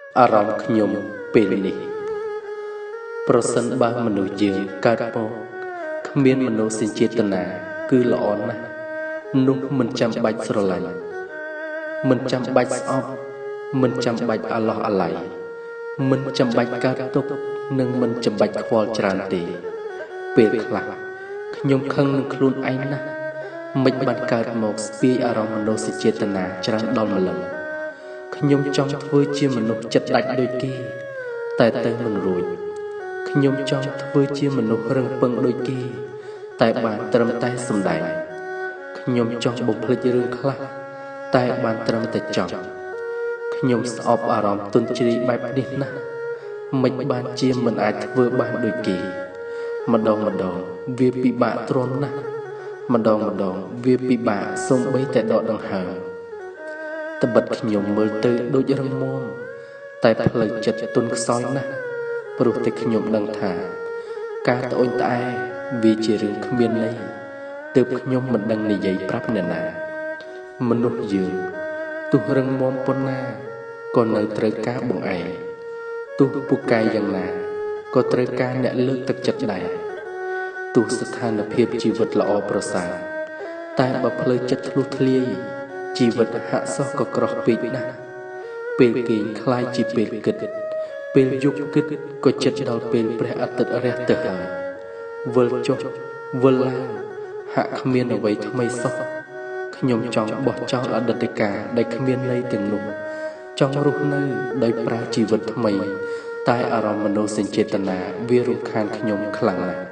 អារម្មណ៍ខ្ញុំពេលនេះប្រសិនបើមនុស្សយើងកើតមកគ្មានមនោសញ្ចេតនាគឺល្អណាស់នោះមិនចាំបាច់ស្រឡាញ់មិនចាំបាច់ស្អប់មិនចាំបាច់អាឡោះអាល័យមិនចាំបាច់កើតទុក្ខនិងមិនចាំបាច់ខ្វល់ច្រើនទេពេលខ្លះខ្ញុំខឹងនឹងខ្លួនឯងណាស់មិនបានកើតមកស្ពាយអារម្មណ៍មនោសញ្ចេតនាច្រើនដល់ម្លឹងខ្ញុំចង់ធ្វើជាមនុស្សចិត្តដាច់ដូចគេតែទៅមិនរួចខ្ញុំចង់ធ្វើជាមនុស្សរឹងពឹងដូចគេតែបានត្រឹមតែសម្ដែងខ្ញុំចង់បំភ្លេចរឿងខ្លះតែបានត្រឹមតែចង់ខ្ញុំស្អប់អារម្មណ៍ទន់ជ្រាយបែបនេះណាស់មិនបានជាមិនអាចធ្វើបានដូចគេម្ដងវាពិបាកទ្រាំណាស់ម្ដងវាពិបាកសូម្បីតែដកដង្ហើមត្បិតខ្ញុំមើលទៅដូចរឹងមាំតែផ្លូវចិត្តទន់ខ្សោយណាស់ព្រោះតែខ្ញុំដឹងថាការត្អូញត្អែវាជារឿងគ្មានន័យទើបខ្ញុំមិនដឹងនិយាយប្រាប់អ្នកណាមនុស្សយើងទោះរឹងមាំប៉ុណ្ណាក៏នៅត្រូវការបង្អែកទោះពូកែយ៉ាងណាក៏ត្រូវការអ្នកលើកទឹកចិត្តដែរទោះស្ថានភាពជីវិតល្អប្រសើរតែបើផ្លូវចិត្តធ្លុះធ្លាយជីវិតហាក់សោះក៏ក្រោះពេកណាស់ពេលគេងคล้ายជាពេលគិតពេលយប់គិតក៏ចិត្តដល់ពេលព្រះអាទិត្យរះទៅហើយវិលចុះវិលឡើងហាក់គ្មានអ្វីថ្មីសោះខ្ញុំចង់បោះចោលអតីតកាលដែលគ្មានន័យទាំងនោះចង់រស់នៅដោយប្រើជីវិតថ្មីតែអារម្មណ៍មនោសញ្ចេតនាវារំខានខ្ញុំខ្លាំងណាស់